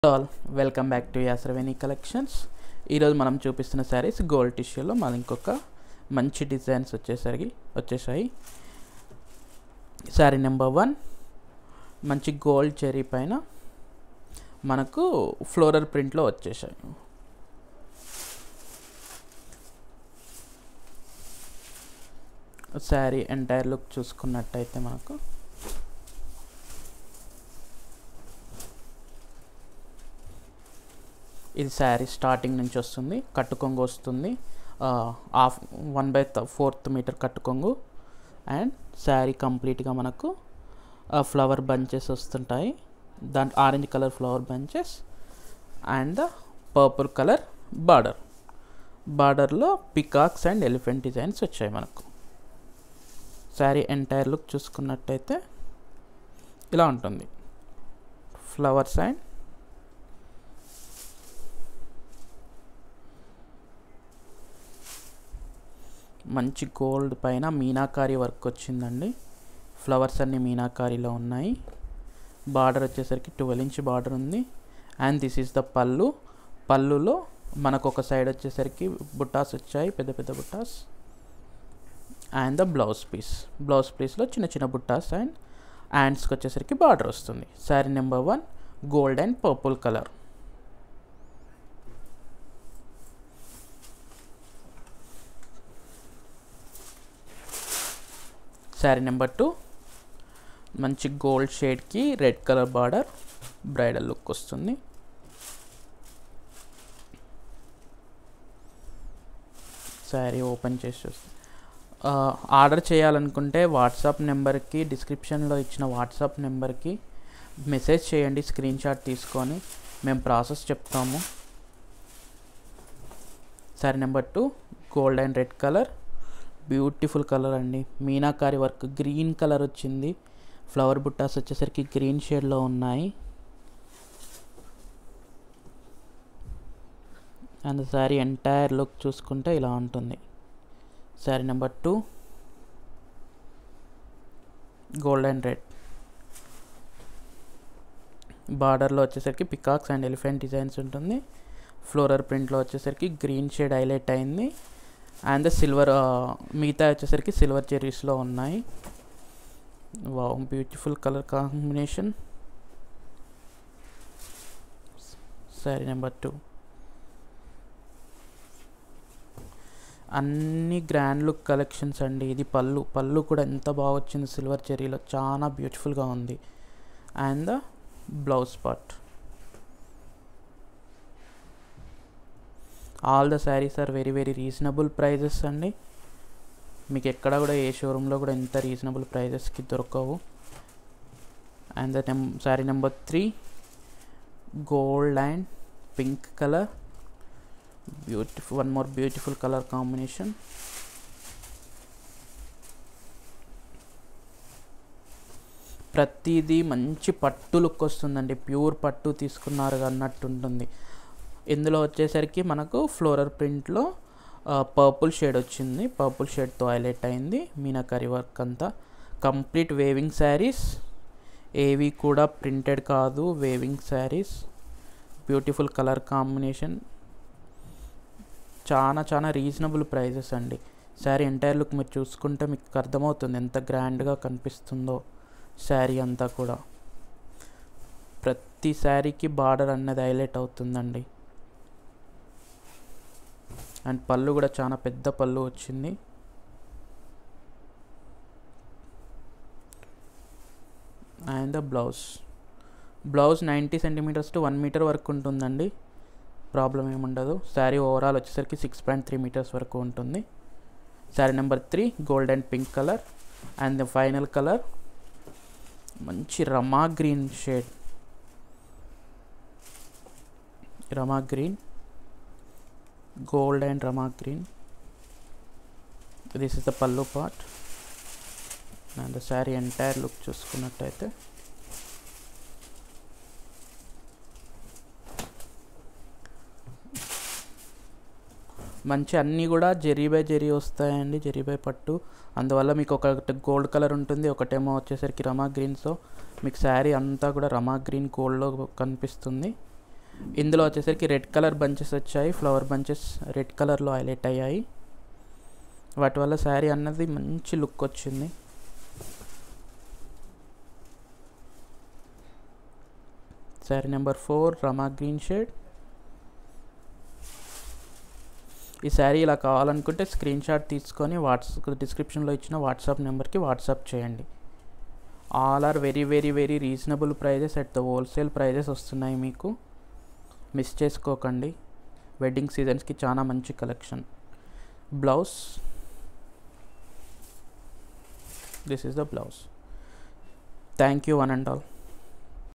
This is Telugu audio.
All welcome back to Yasaraveni collections. ఈరోజు మనం చూపిస్తున్న శారీస్ గోల్డ్ టిష్యూలో మన ఇంకొక మంచి డిజైన్స్ వచ్చేసాయి. శారీ నెంబర్ 1 మంచి గోల్డ్ చెరీ పైన మనకు ఫ్లోరల్ ప్రింట్లో వచ్చేసాయి. శారీ ఎంటైర్ లుక్ చూసుకున్నట్టయితే మనకు ఇది శారీ స్టార్టింగ్ నుంచి వస్తుంది, కట్టుకొంగు వస్తుంది, 1/4 మీటర్ కట్టుకొంగు. అండ్ శారీ కంప్లీట్గా మనకు ఫ్లవర్ బంచెస్ వస్తుంటాయి, దాంట్లో orange colour flower bunches and the purple colour బార్డర్లో పికాక్స్ అండ్ ఎలిఫెంట్ డిజైన్స్ వచ్చాయి మనకు. శారీ ఎంటైర్ లుక్ చూసుకున్నట్టయితే ఇలా ఉంటుంది. ఫ్లవర్స్ అండ్ మంచి గోల్డ్ పైన మీనాకారి వర్క్ వచ్చిందండి. ఫ్లవర్స్ అన్ని మీనాకారిలో ఉన్నాయి. బార్డర్ వచ్చేసరికి 12 ఇంచ్ బార్డర్ ఉంది. అండ్ దిస్ ఈస్ ద పళ్ళులో మనకు ఒక సైడ్ వచ్చేసరికి బుట్టాస్ వచ్చాయి, పెద్ద పెద్ద బుట్టాస్. అండ్ ద బ్లౌజ్ పీస్లో చిన్న చిన్న బుట్టాస్ అండ్ హ్యాండ్స్కి వచ్చేసరికి బార్డర్ వస్తుంది. Sari number 1 gold and purple colour. Sari number 2 మంచి గోల్డ్ షేడ్కి red colour border, bridal look వస్తుంది. శారీ ఓపెన్ చేసి చూస్తుంది. ఆర్డర్ చేయాలనుకుంటే వాట్సాప్ నెంబర్కి, డిస్క్రిప్షన్లో ఇచ్చిన వాట్సాప్ నెంబర్కి మెసేజ్ చేయండి, స్క్రీన్ షాట్ తీసుకొని మేము ప్రాసెస్ చెప్తాము. Sari number 2 gold and red colour, beautiful colour అండి. మీనాకారి వర్క్ గ్రీన్ కలర్ వచ్చింది. ఫ్లవర్ బుట్టాస్ వచ్చేసరికి గ్రీన్ షేడ్లో ఉన్నాయి. అండ్ శారీ ఎంటైర్ లుక్ చూసుకుంటే ఇలా ఉంటుంది. Sari number 2 gold and red, బార్డర్లో వచ్చేసరికి పికాక్స్ అండ్ ఎలిఫెంట్ డిజైన్స్ ఉంటుంది. ఫ్లోరల్ ప్రింట్లో వచ్చేసరికి గ్రీన్ షేడ్ హైలైట్ అయింది. అండ్ సిల్వర్ మిగతా వచ్చేసరికి సిల్వర్ చెరీస్లో ఉన్నాయి. Wow, beautiful colour combination. Sari number 2 అన్ని గ్రాండ్ లుక్ కలెక్షన్స్ అండి. ఇది పళ్ళు కూడా ఎంత బాగా వచ్చింది, సిల్వర్ చెరీలో చాలా బ్యూటిఫుల్గా ఉంది. And the blouse part. All the saris are very very reasonable prices అండి. మీకు ఎక్కడ కూడా ఏ షోరూంలో కూడా ఇంత రీజనబుల్ ప్రైజెస్కి దొరకవు. And the sari number 3 gold and pink colour, one more beautiful colour combination. ప్రతిదీ మంచి పట్టు లుక్ వస్తుందండి, ప్యూర్ పట్టు తీసుకున్నారు అన్నట్టు ఉంటుంది. ఇందులో వచ్చేసరికి మనకు ఫ్లోరల్ ప్రింట్లో పర్పుల్ షేడ్ వచ్చింది, పర్పుల్ షేడ్తో హైలైట్ అయింది. మీనాకారి వర్క్ అంతా కంప్లీట్ వేవింగ్ శారీస్, ఏవి కూడా ప్రింటెడ్ కాదు, weaving saris. Beautiful colour combination, చాలా రీజనబుల్ ప్రైజెస్ అండి. శారీ ఎంటైర్ లుక్ మీరు చూసుకుంటే మీకు అర్థమవుతుంది ఎంత గ్రాండ్గా కనిపిస్తుందో శారీ అంతా కూడా. ప్రతి శారీకి బార్డర్ అన్నది హైలైట్ అవుతుందండి. అండ్ పళ్ళు కూడా చాలా పెద్ద పళ్ళు వచ్చింది. And the blouse 90 centimetres to 1 metre వరకు ఉంటుందండి, ప్రాబ్లం ఏముండదు. శారీ ఓవరాల్ వచ్చేసరికి 6.3 మీటర్స్ వరకు ఉంటుంది. Sari number 3 gold and pink colour. And the final colour మంచి rama green shade, rama green, gold and rama green. This is the pallu part and the saree entire look చూసుకున్నట్టయితే మంచి అన్నీ కూడా జరీ బై జరీ వస్తాయండి, జరీ బై పట్టు. అందువల్ల మీకు ఒకటి గోల్డ్ కలర్ ఉంటుంది, ఒకటేమో వచ్చేసరికి రమా గ్రీన్. సో మీకు శారీ అంతా కూడా రమా గ్రీన్ గోల్డ్లో కనిపిస్తుంది. ఇందులో వచ్చేసరికి రెడ్ కలర్ బంచెస్ వచ్చాయి, ఫ్లవర్ బంచెస్ రెడ్ కలర్లో హైలైట్ అయ్యాయి. వాటి వల్ల శారీ అన్నది మంచి లుక్ వచ్చింది. Sari number 4 rama green shade. ఈ శారీ ఇలా కావాలనుకుంటే స్క్రీన్ షాట్ తీసుకొని డిస్క్రిప్షన్లో ఇచ్చిన వాట్సాప్ నెంబర్కి వాట్సాప్ చేయండి. All are very very very reasonable prices at the wholesale prices వస్తున్నాయి మీకు. మిస్ చేసుకోకండి. వెడ్డింగ్ సీజన్స్కి చాలా మంచి collection. Blouse, this is the blouse. Thank you one and all.